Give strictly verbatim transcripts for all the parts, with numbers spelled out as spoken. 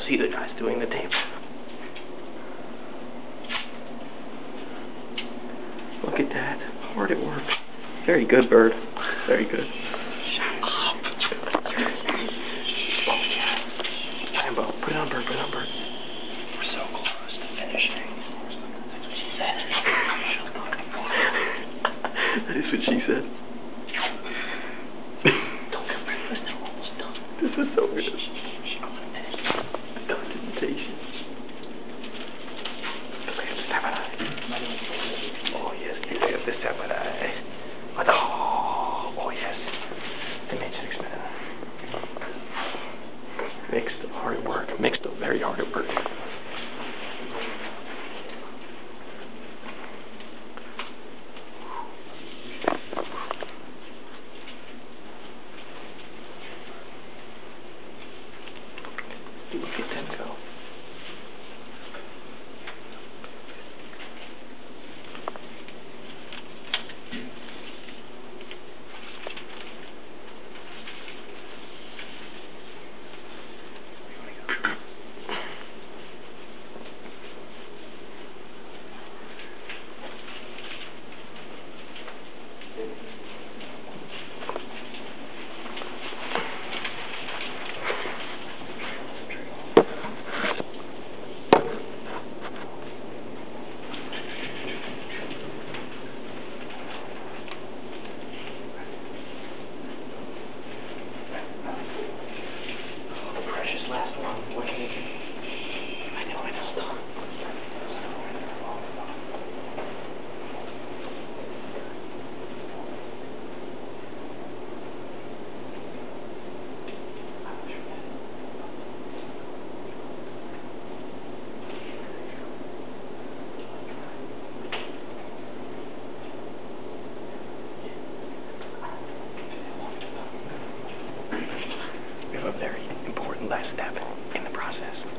see the guys doing the tape. Look at that. Hard at work. Very good, bird. Very good. Shut up. Oh, yeah. Rambo, put it on, bird. Put it on, bird. We're so close to finishing. That's what she said. That is what she said. Don't get breakfast. They're almost done. This is so weird. Shh, shh, shh. I want to finish. Documentation. Oh, yes. You have this samurai. Oh, yes. Dimension expanded. Mixed, hard at work. Mixed, very hard at work. Look at them go. Last one. What can you do? I know, I know. Stop. We have a very important last step in the process.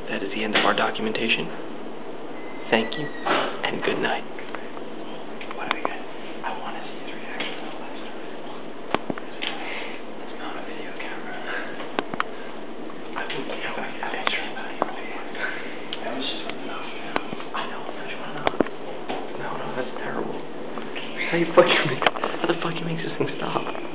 that is the end of our documentation. Thank you, and good night. What do we get? I want to see his reaction to the last time. It's not a video camera. I think we have an extra value. That was just enough. I know, don't you want to know? No, no, that's terrible. How you fucking make, how the fuck you make this thing stop?